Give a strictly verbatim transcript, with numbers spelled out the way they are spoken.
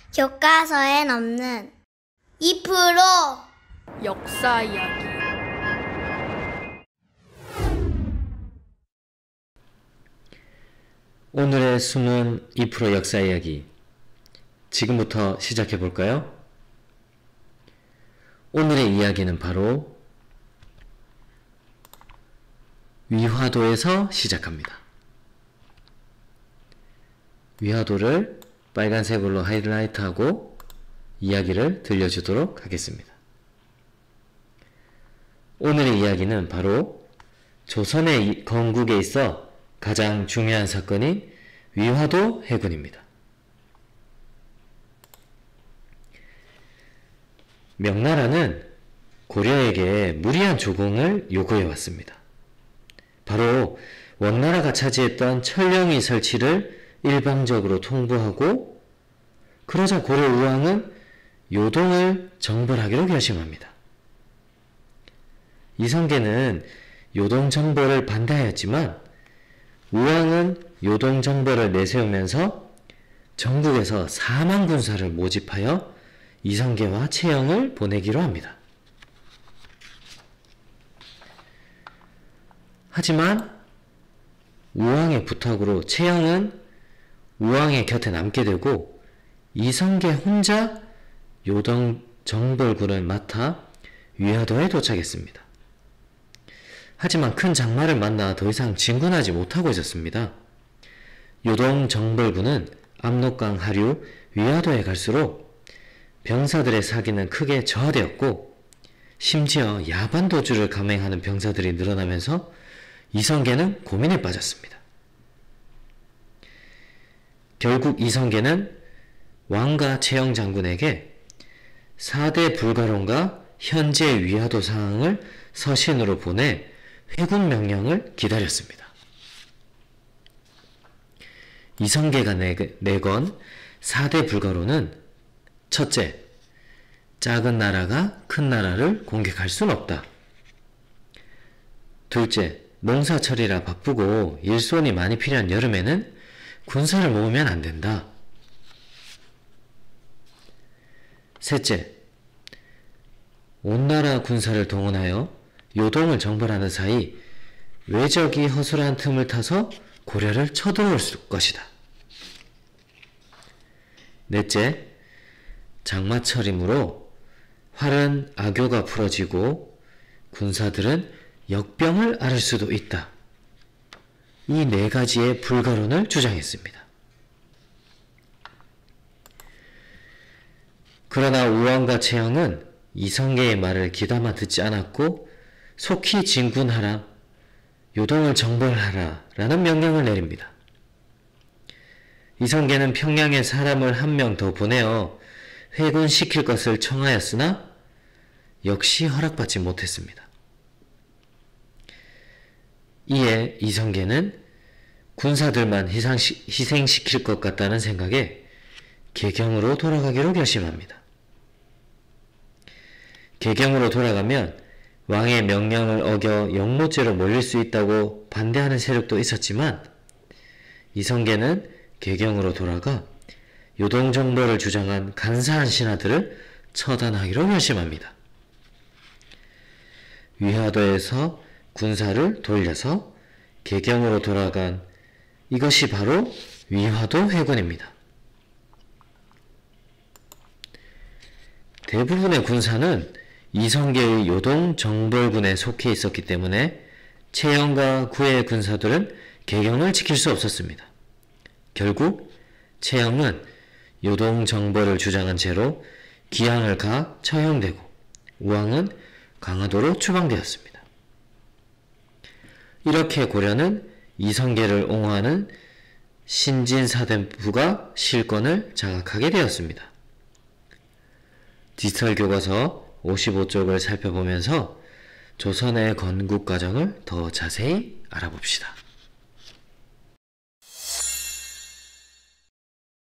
교과서엔 없는 이 프로 역사 이야기. 오늘의 숨은 이 프로 역사 이야기. 지금부터 시작해 볼까요? 오늘의 이야기는 바로 위화도에서 시작합니다. 위화도를 빨간색으로 하이라이트하고 이야기를 들려주도록 하겠습니다. 오늘의 이야기는 바로 조선의 건국에 있어 가장 중요한 사건인 위화도 해군입니다. 명나라는 고려에게 무리한 조공을 요구해 왔습니다. 바로 원나라가 차지했던 천령위 설치를 일방적으로 통보하고, 그러자 고려 우왕은 요동을 정벌하기로 결심합니다. 이성계는 요동 정벌을 반대하였지만 우왕은 요동 정벌을 내세우면서 전국에서 사만 군사를 모집하여 이성계와 채영을 보내기로 합니다. 하지만 우왕의 부탁으로 채영은 우왕의 곁에 남게 되고 이성계 혼자 요동 정벌군을 맡아 위화도에 도착했습니다. 하지만 큰 장마를 만나 더 이상 진군하지 못하고 있었습니다. 요동 정벌군은 압록강 하류 위화도에 갈수록 병사들의 사기는 크게 저하되었고, 심지어 야반도주를 감행하는 병사들이 늘어나면서 이성계는 고민에 빠졌습니다. 결국 이성계는 왕과 채영 장군에게 사대 불가론과 현재 위화도 상황을 서신으로 보내 회군 명령을 기다렸습니다. 이성계가 내건 사대 불가론은 첫째, 작은 나라가 큰 나라를 공격할 순 없다. 둘째, 농사철이라 바쁘고 일손이 많이 필요한 여름에는 군사를 모으면 안 된다. 셋째, 온 나라 군사를 동원하여 요동을 정벌하는 사이 외적이 허술한 틈을 타서 고려를 쳐들어올 것이다. 넷째, 장마철이므로 활은 악교가 풀어지고 군사들은 역병을 앓을 수도 있다. 이 네 가지의 불가론을 주장했습니다. 그러나 우왕과 채영은 이성계의 말을 귀담아 듣지 않았고 속히 진군하라, 요동을 정벌하라 라는 명령을 내립니다. 이성계는 평양에 사람을 한 명 더 보내어 회군시킬 것을 청하였으나 역시 허락받지 못했습니다. 이에 이성계는 군사들만 희생시킬 것 같다는 생각에 개경으로 돌아가기로 결심합니다. 개경으로 돌아가면 왕의 명령을 어겨 영모죄로 몰릴 수 있다고 반대하는 세력도 있었지만 이성계는 개경으로 돌아가 요동정벌을 주장한 간사한 신하들을 처단하기로 결심합니다. 위화도에서 군사를 돌려서 개경으로 돌아간 이것이 바로 위화도 회군입니다. 대부분의 군사는 이성계의 요동 정벌군에 속해 있었기 때문에 채영과 구의 군사들은 개경을 지킬 수 없었습니다. 결국 채영은 요동 정벌을 주장한 채로 기양을 가 처형되고 우왕은 강화도로 추방되었습니다. 이렇게 고려는 이성계를 옹호하는 신진사대부가 실권을 장악하게 되었습니다. 디지털 교과서 오십오 쪽을 살펴보면서 조선의 건국 과정을 더 자세히 알아봅시다.